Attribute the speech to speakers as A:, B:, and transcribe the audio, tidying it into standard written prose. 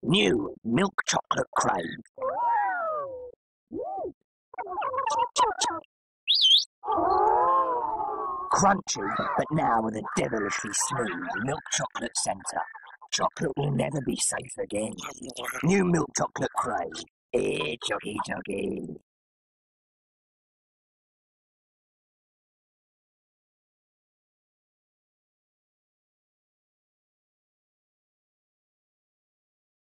A: New milk chocolate crave. Crunchy, but now with a devilishly smooth milk chocolate centre. Chocolate will never be safe again. New milk chocolate crave. Chuggy chuggy.